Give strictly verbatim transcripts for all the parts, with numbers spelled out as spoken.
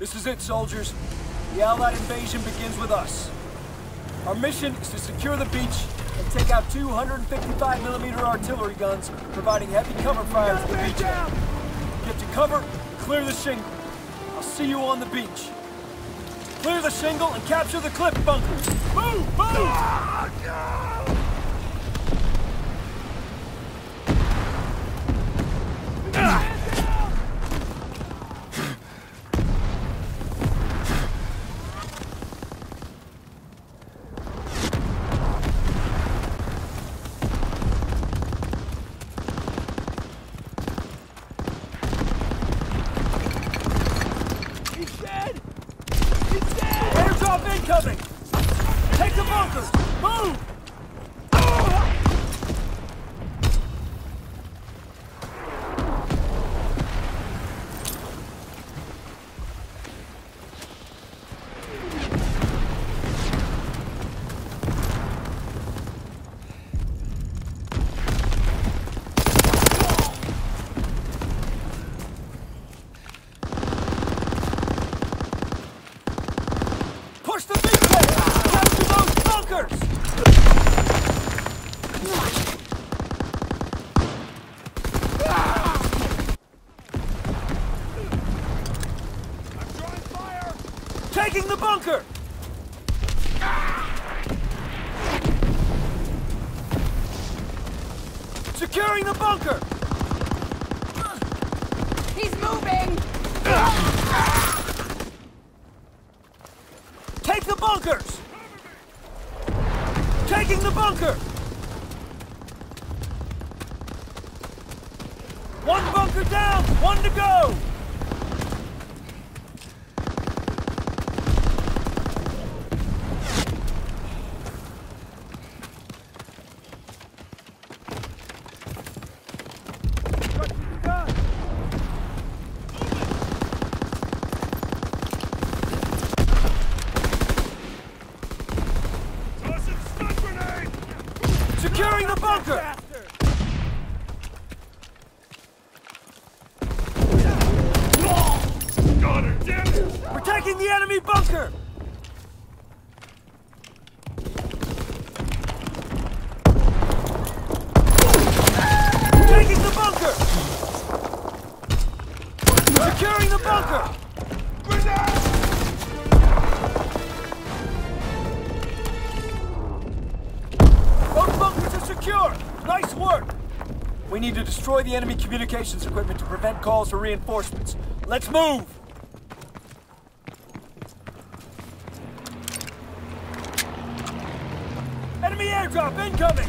This is it, soldiers. The Allied invasion begins with us. Our mission is to secure the beach and take out two fifty-five millimeter artillery guns, providing heavy cover fire to the beach. Get to cover, clear the shingle. I'll see you on the beach. Clear the shingle and capture the cliff bunkers. Move! Move! Oh, no! Incoming! Take the bunkers! Move! Push the beach head! Capture those bunkers! I'm drawing fire! Taking the bunker! Securing the bunker! He's moving! Take the bunkers! Taking the bunker! One bunker down, one to go! Securing the bunker! Got her, damn it! We're taking the enemy bunker! Taking the bunker! Securing the bunker! Both bunkers are secure! Nice work! We need to destroy the enemy communications equipment to prevent calls for reinforcements. Let's move! Enemy airdrop incoming!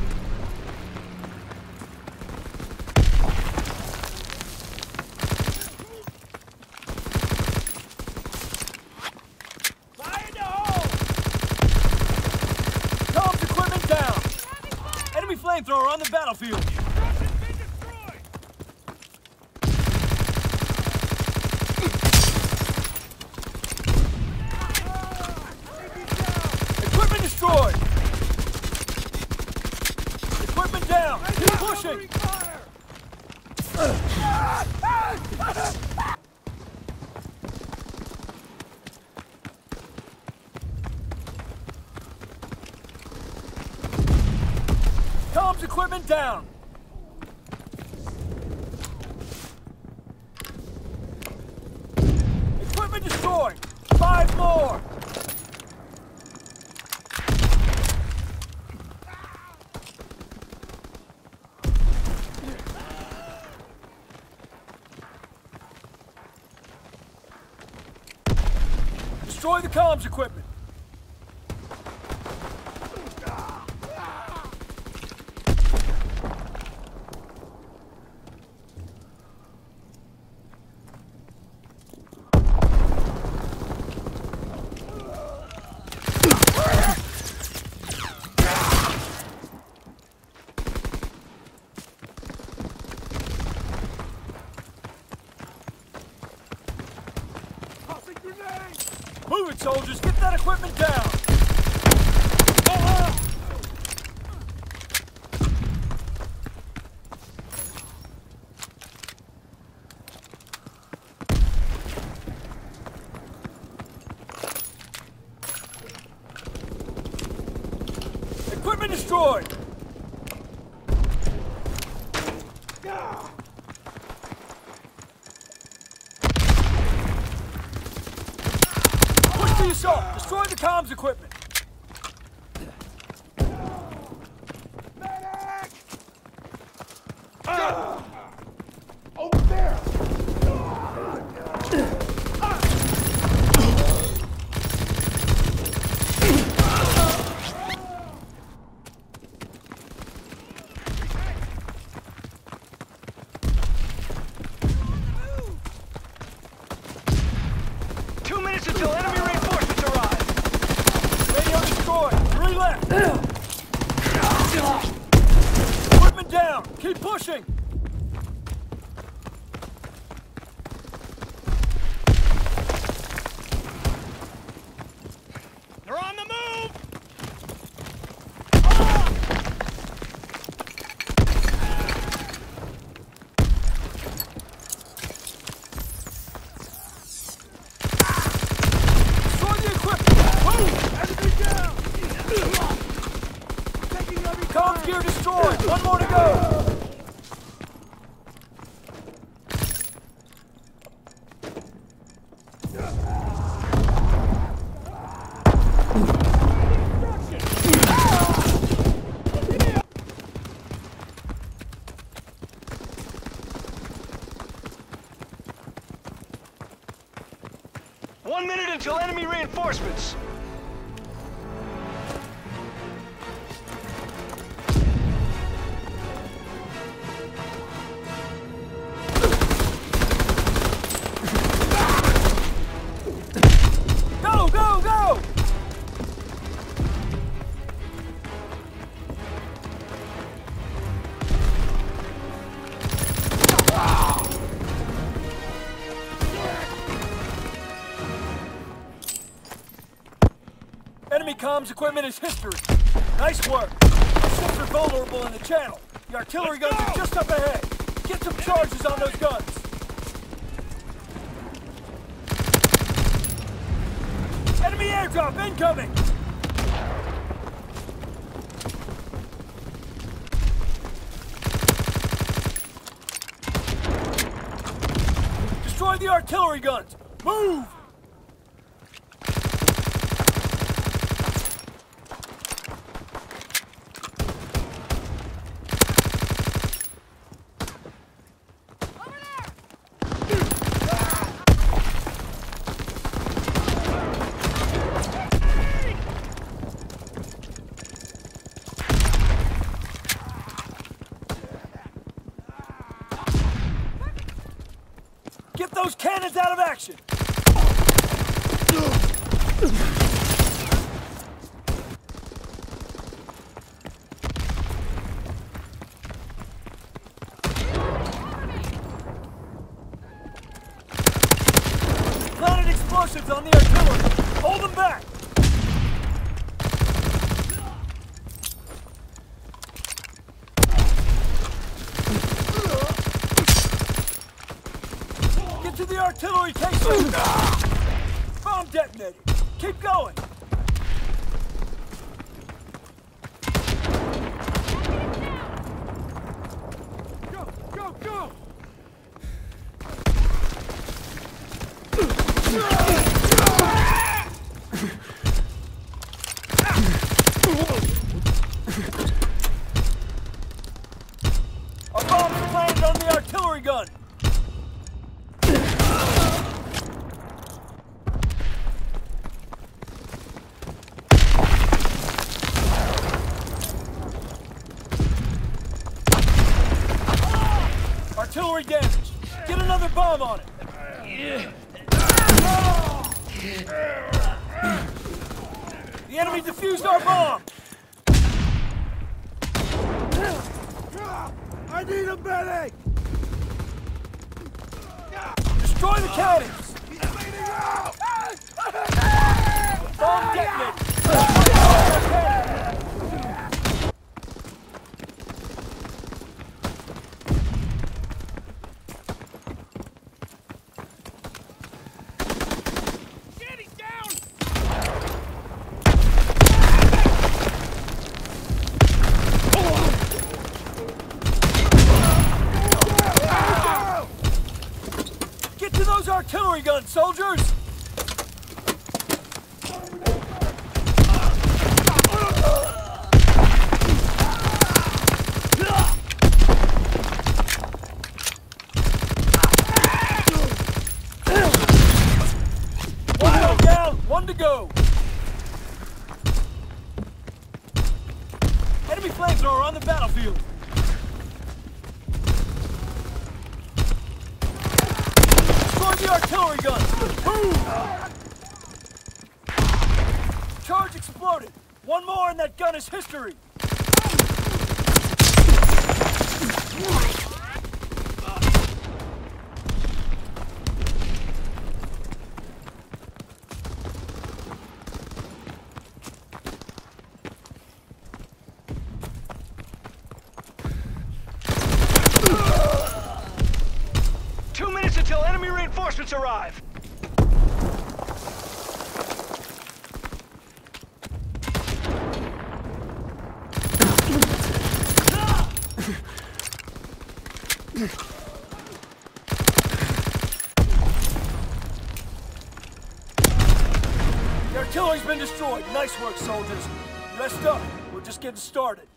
Fire in the hole! Comms equipment down! Enemy flamethrower on the battlefield! Equipment destroyed! Equipment down! Keep pushing! Comms equipment down! Equipment destroyed! Five more! Destroy the comms equipment! Move it, soldiers! Get that equipment down! Ah! Equipment destroyed! Push the assault! Destroy the comms equipment! Over there! Two minutes until enemy reinforcements arrive. Radio destroyed! Three left! Equipment down! Keep pushing! They're on the move! Destroy the equipment! Move! Enemy down! Taking heavy Comms gear destroyed! One more to go! One minute until enemy reinforcements. Go, go, go! Enemy comms equipment is history. Nice work. Our ships are vulnerable in the channel. The artillery guns are just up ahead. Get some charges on those guns. Enemy airdrop incoming! Destroy the artillery guns! Move! Get those cannons out of action! Planted explosives on the artillery! Hold them back! To the artillery cases! Bomb detonated! Keep going! Go, go, go! Our bombs planted on the artillery gun! Artillery damage! Get another bomb on it! The enemy defused our bomb! I need a medic! Destroy the cannons! He's bleeding out! Bomb detonated! gun, soldiers! One more down, one to go. Enemy flamethrowers on the battlefield. Destroy the artillery guns. Boom! Charge exploded. One more and that gun is history. Two minutes until enemy reinforcements arrive. The artillery's been destroyed. Nice work, soldiers. Rest up. We're just getting started.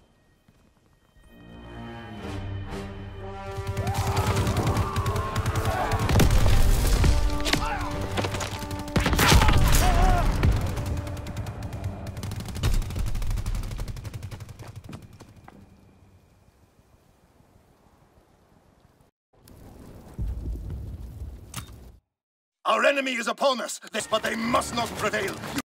Our enemy is upon us, but they must not prevail.